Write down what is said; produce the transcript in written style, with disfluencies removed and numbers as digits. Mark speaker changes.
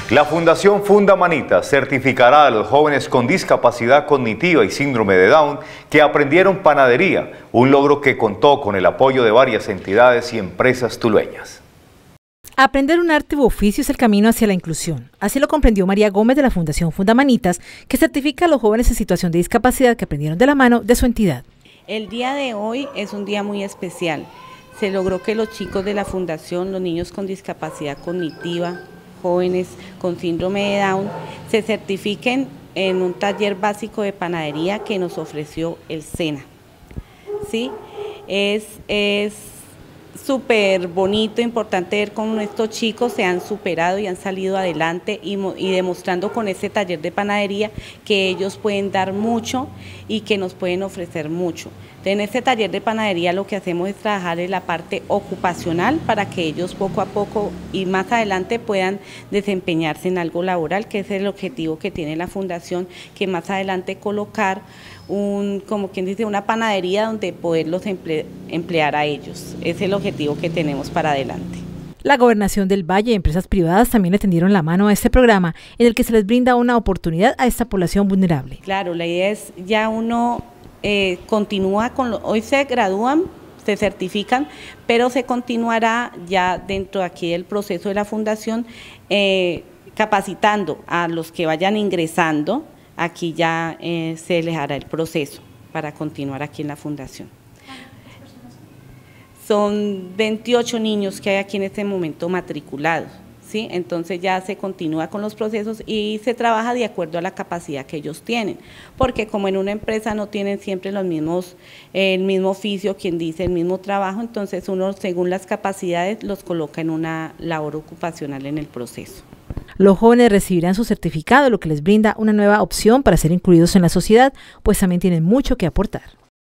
Speaker 1: La Fundación Fundamanitas certificará a los jóvenes con discapacidad cognitiva y síndrome de Down que aprendieron panadería, un logro que contó con el apoyo de varias entidades y empresas tulueñas.
Speaker 2: Aprender un arte u oficio es el camino hacia la inclusión. Así lo comprendió María Gómez de la Fundación Fundamanitas, que certifica a los jóvenes en situación de discapacidad que aprendieron de la mano de su entidad.
Speaker 3: El día de hoy es un día muy especial. Se logró que los chicos de la Fundación, los niños con discapacidad cognitiva, jóvenes con síndrome de Down, se certifiquen en un taller básico de panadería que nos ofreció el SENA. ¿Sí? Es súper bonito, importante ver cómo estos chicos se han superado y han salido adelante y demostrando con este taller de panadería que ellos pueden dar mucho y que nos pueden ofrecer mucho. En este taller de panadería lo que hacemos es trabajar en la parte ocupacional para que ellos poco a poco y más adelante puedan desempeñarse en algo laboral, que es el objetivo que tiene la Fundación, que más adelante colocar como quien dice, una panadería donde poderlos emplear a ellos. Es el objetivo que tenemos para adelante.
Speaker 2: La Gobernación del Valle y empresas privadas también le tendieron la mano a este programa en el que se les brinda una oportunidad a esta población vulnerable.
Speaker 3: Claro, la idea es ya uno continúa hoy se gradúan, se certifican, pero se continuará ya dentro de aquí del proceso de la Fundación capacitando a los que vayan ingresando. Aquí ya se les hará el proceso para continuar aquí en la Fundación. Son 28 niños que hay aquí en este momento matriculados, ¿sí? Entonces ya se continúa con los procesos y se trabaja de acuerdo a la capacidad que ellos tienen, porque como en una empresa no tienen siempre el mismo oficio, quien dice el mismo trabajo, entonces uno según las capacidades los coloca en una labor ocupacional en el proceso.
Speaker 2: Los jóvenes recibirán su certificado, lo que les brinda una nueva opción para ser incluidos en la sociedad, pues también tienen mucho que aportar.